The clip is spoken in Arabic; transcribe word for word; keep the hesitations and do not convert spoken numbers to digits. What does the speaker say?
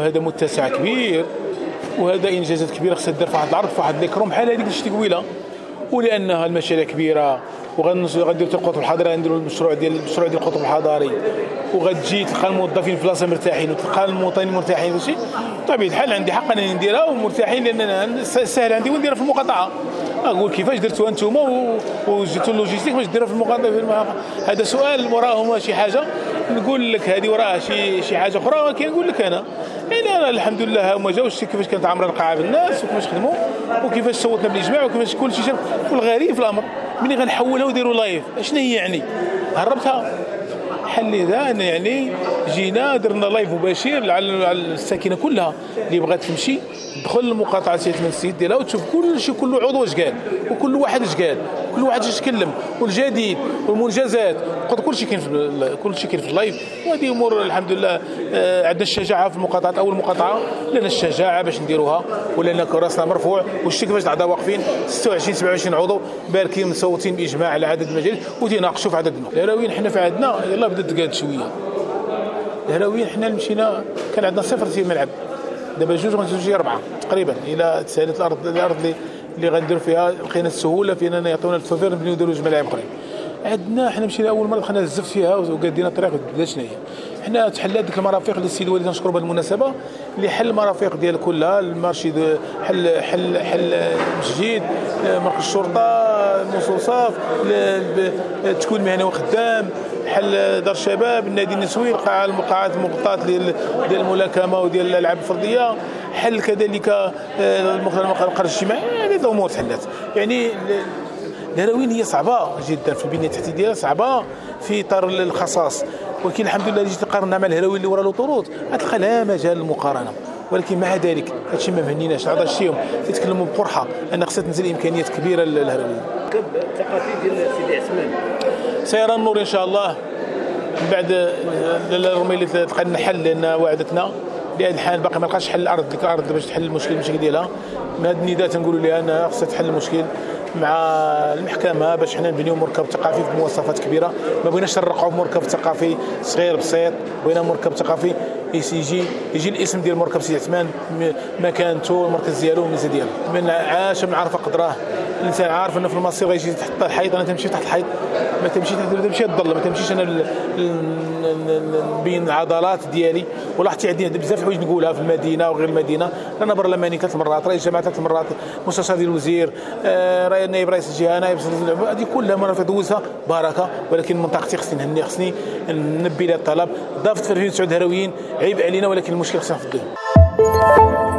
وهذا متسع كبير، وهذا انجازات كبيره خصها دير في واحد الارض في واحد ليكروم بحال هذيك اللي شتي قبيله، ولانها المشاريع كبيره وغنديروا القطب الحضري، غنديروا المشروع ديال المشروع ديال القطب الحضري، وغتجي تلقى الموظفين في بلاصه مرتاحين وتلقى المواطنين مرتاحين وشي طبيعي الحال عندي حق انني نديرها ومرتاحين، لان سهل عندي ونديرها في المقاطعه. اقول كيفاش درتوها نتوما وجيتوا اللوجيستيك باش ديرها في المقاطعه؟ هذا سؤال وراهم شي حاجه نقول لك، هذه وراها شي شي حاجه اخرى، ولكن نقول لك انا يعني انا الحمد لله هما جاو شتي كيفاش كانت عامره القاعه بالناس وكيفاش خدموا وكيفاش صوتنا بالاجماع وكيفاش كل شيء. والغريب في الامر ملي غنحولها ونديروا لايف اشنو هي يعني؟ هربتها حل ذا يعني جينا درنا لايف مباشر على الساكنه كلها اللي بغات تمشي تدخل المقاطعه سيد من السيد ديالها وتشوف كل شيء، كل عضو اش قال وكل واحد اش قال كل واحد اش تكلم والجديد والمنجزات كل شيء كاين في كل شيء كاين في اللايف. وهذه امور الحمد لله آه عندنا الشجاعه في المقاطعه. اول مقاطعه لنا الشجاعه باش نديروها ولنا راسنا مرفوع وشتي كيفاش العضا واقفين ستة وعشرين سبعة وعشرين عضو باركين مصوتين باجماع على عدد المجالس وتيناقشوا في عددنا. الهراويين حنا في عندنا يلاه بدات تقاد شويه. الهراويين حنا مشينا كان عندنا صفر في الملعب، دابا جوج غنزوجي اربعه تقريبا الى تسالت الارض الارض اللي اللي غنديروا فيها لقينا السهوله في اننا يعطونا الفوفير نبنيو نديروا جوج ملاعب اخرين. عندنا حنا مشينا اول مره دخلنا الزفت فيها وقادينا الطريق وبدا شنو هي. حنا تحلات ديك المرافق اللي السيد الوالي تنشكروا بهذه المناسبه اللي حل المرافق ديال كلها المارشي حل حل حل مسجد مركز الشرطه المصوصات التكوين المهني وخدام حل دار الشباب النادي النسوي القاعه المقاعات المغطاه ديال ديال الملاكمه وديال الالعاب الفرديه حل كذلك القرض الاجتماعي. هذه الامور تحلات يعني. الهراوين هي صعبه جدا في البنيه التحتيه ديالها صعبه في اطار الخصاص، ولكن الحمد لله اللي جيت تقارنها مع الهراوين اللي ورا لوطوروط غتلقى لا مجال للمقارنه. ولكن مع ذلك هادشي ما مهنيناش هذا الشيء تيتكلموا بقرحه ان خصها تنزل امكانيات كبيره للهراويين. الثقافي ديال سيدي عثمان سيرى النور ان شاء الله من بعد الرمي اللي تلقى لنا حل لان وعدتنا لهذا الحال باقي ما لقاش حل الارض ديك الارض باش تحل المشكل المشكل ديالها. من هذا النداء تنقولوا لها انها خصها تحل المشكل مع المحكمه باش حنا نبنيو مركب ثقافي بمواصفات كبيره. ما بغيناش نرقعوا بمركب ثقافي صغير بسيط، بغينا مركب ثقافي يجي يجي الاسم ديال مركب سيدي عثمان مكانته المركز ديالو والميزه ديالو. من عاش من عرف قدراه. الانسان عارف انه في المصير غيجي تحت الحيط انا تمشي تحت الحيط ما تمشي تحت ما تمشي تضل ما تمشيش انا نبين العضلات ديالي. ولاحظتي عندي بزاف الحوايج نقولها في المدينه وغير المدينه. انا برلماني ثلاث مرات، رئيس جامعه ثلاث مرات، مستشار ديال الوزير، آه نائب رئيس الجهه، نائب هذه كلها مرات دوزها بركه. ولكن منطقتي خصني نهني خصني ننبي لها الطلب. ضافت في ألفين وتسعة هراويين عيب علينا ولكن المشكل خصنا نفضوه.